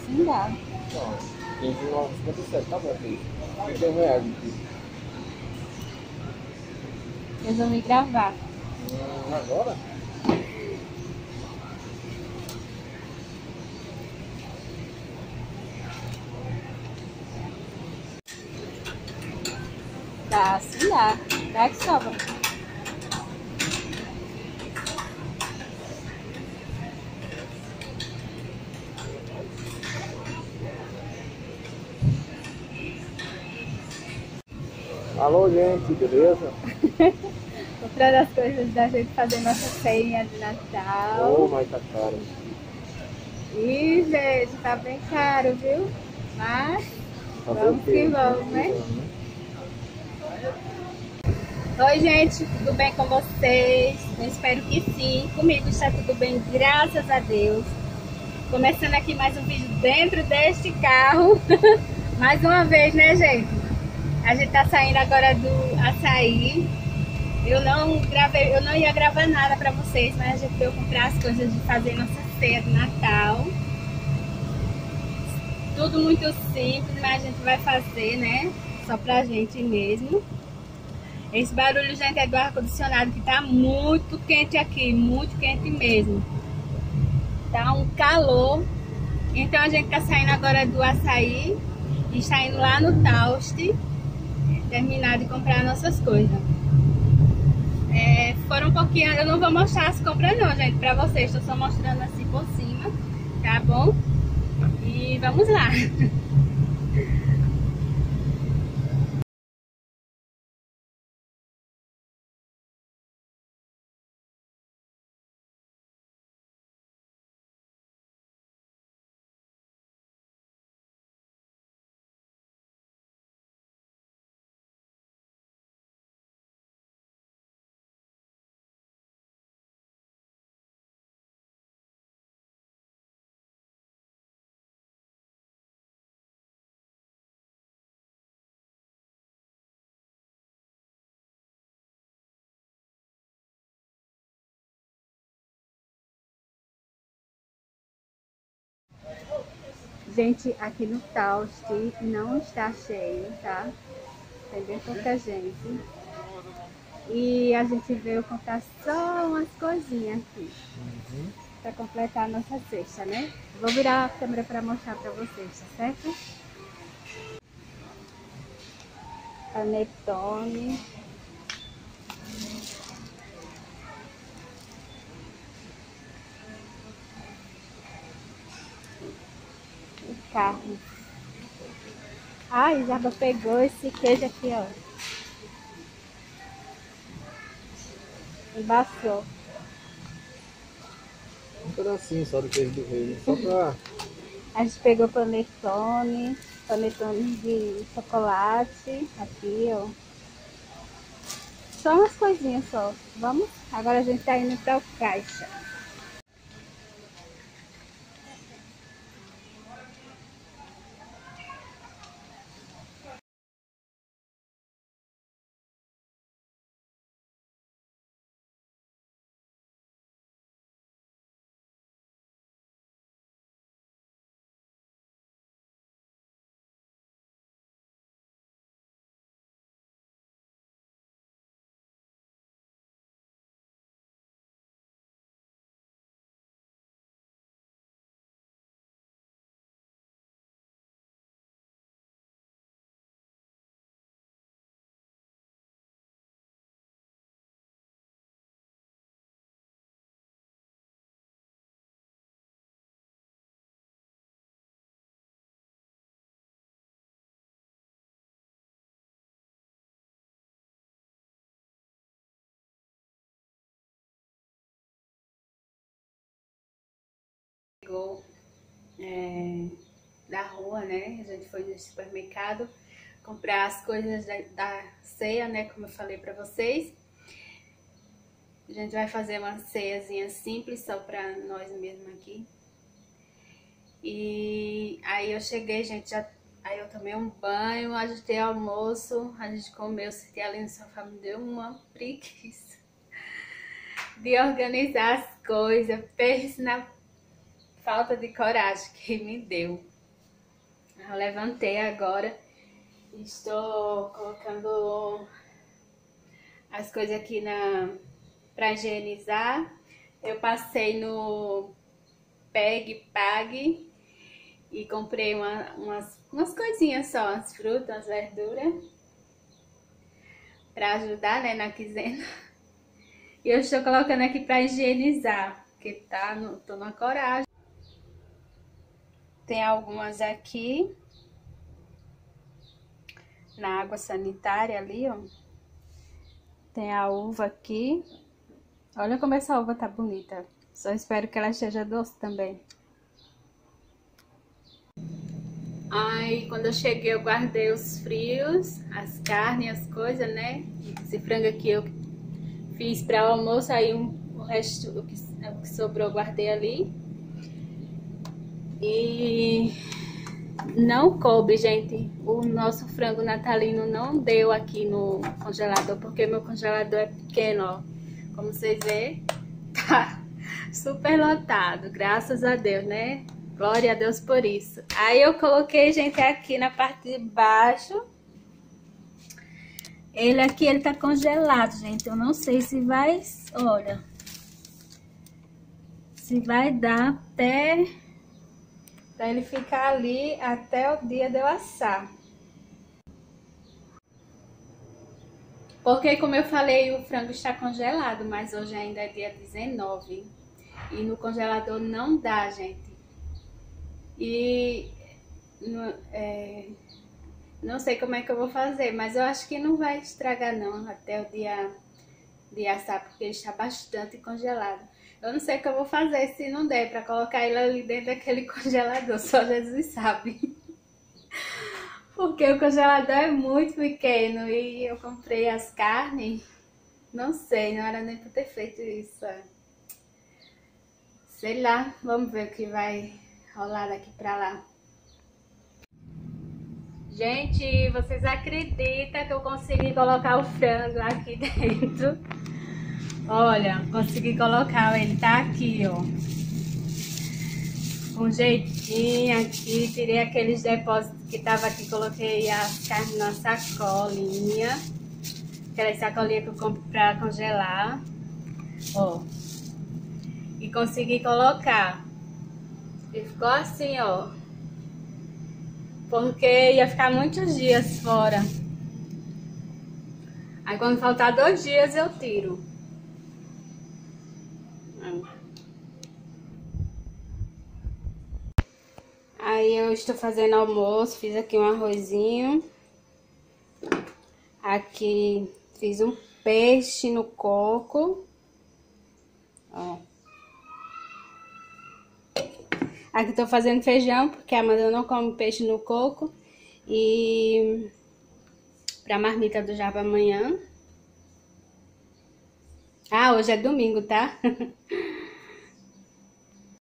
Não dá. Não, 15,57, tá bom, filho. R$30 aqui. Resolvi gravar. Agora? Dá, sim dá. Dá que sobra. Alô, gente, beleza? Comprando as coisas da gente fazer nossa ceia de Natal. Ô, mas tá caro. Ih, gente, tá bem caro, viu? Mas vamos que vamos, né? Oi, gente, tudo bem com vocês? Eu espero que sim. Comigo está tudo bem, graças a Deus. Começando aqui mais um vídeo dentro deste carro. Mais uma vez, né, gente? A gente tá saindo agora do açaí. Eu não ia gravar nada pra vocês, mas a gente veio comprar as coisas de fazer nossa ceia de Natal. Tudo muito simples, mas a gente vai fazer, né? Só pra gente mesmo. Esse barulho, gente, é do ar-condicionado, que tá muito quente aqui, muito quente mesmo. Tá um calor. Então a gente tá saindo agora do açaí e está indo lá no Taust terminar de comprar nossas coisas. Foram um pouquinho, eu não vou mostrar as compras não, gente, pra vocês, estou só mostrando assim por cima, tá bom? E vamos lá. Gente, aqui no Taust não está cheio, tá? Tem bem pouca gente. E a gente veio comprar só umas coisinhas aqui. Para completar a nossa cesta, né? Vou virar a câmera para mostrar para vocês, tá certo? Panetone. E carne. Ah, Isabel pegou esse queijo aqui, ó. Embaçou. Um pedacinho só do queijo do rei, só pra... A gente pegou panetone de chocolate, aqui, ó. Só umas coisinhas só. Vamos? Agora a gente tá indo para o caixa. Chegou da rua, né? A gente foi no supermercado comprar as coisas da ceia, né? Como eu falei pra vocês. A gente vai fazer uma ceiazinha simples, só pra nós mesmos aqui. E aí eu cheguei, gente, aí eu tomei um banho, ajustei almoço, a gente comeu, sentei ali no sofá, me deu uma preguiça de organizar as coisas, pense na falta de coragem que me deu. Eu levantei agora. Estou colocando as coisas aqui para higienizar. Eu passei no Pag e comprei umas coisinhas só, umas frutas, umas verduras, para ajudar, né, na quinzena. E eu estou colocando aqui para higienizar, porque tô na coragem. Tem algumas aqui na água sanitária ali, ó. Tem a uva aqui. Olha como essa uva tá bonita. Só espero que ela esteja doce também. Aí, quando eu cheguei, eu guardei os frios, as carnes, as coisas, né? Esse frango aqui eu fiz para o almoço, aí o resto, o que sobrou, eu guardei ali. E não coube, gente. O nosso frango natalino não deu aqui no congelador, porque meu congelador é pequeno, ó. Como vocês veem, tá super lotado, graças a Deus, né? Glória a Deus por isso. Aí eu coloquei, gente, aqui na parte de baixo. Ele aqui, ele tá congelado, gente. Eu não sei se vai, olha, se vai dar até pra ele ficar ali até o dia de eu assar. Porque, como eu falei, o frango está congelado, mas hoje ainda é dia 19. E no congelador não dá, gente. E não sei como é que eu vou fazer, mas eu acho que não vai estragar não até o dia de assar, porque ele está bastante congelado. Eu não sei o que eu vou fazer se não der para colocar ele ali dentro daquele congelador, só Jesus sabe. Porque o congelador é muito pequeno e eu comprei as carnes, não sei, não era nem para ter feito isso. Sei lá, vamos ver o que vai rolar daqui pra lá. Gente, vocês acreditam que eu consegui colocar o frango aqui dentro? Olha, consegui colocar, ele tá aqui, ó. Com jeitinho aqui, tirei aqueles depósitos que tava aqui, coloquei as carnes na sacolinha. Aquela sacolinha que eu compro pra congelar. Ó. E consegui colocar. E ficou assim, ó. Porque ia ficar muitos dias fora. Aí quando faltar 2 dias eu tiro. Aí eu estou fazendo almoço, fiz aqui um arrozinho. Aqui fiz um peixe no coco. Ó. Aqui tô fazendo feijão, porque a Amanda não come peixe no coco. E pra marmita do Java amanhã. Ah, hoje é domingo, tá?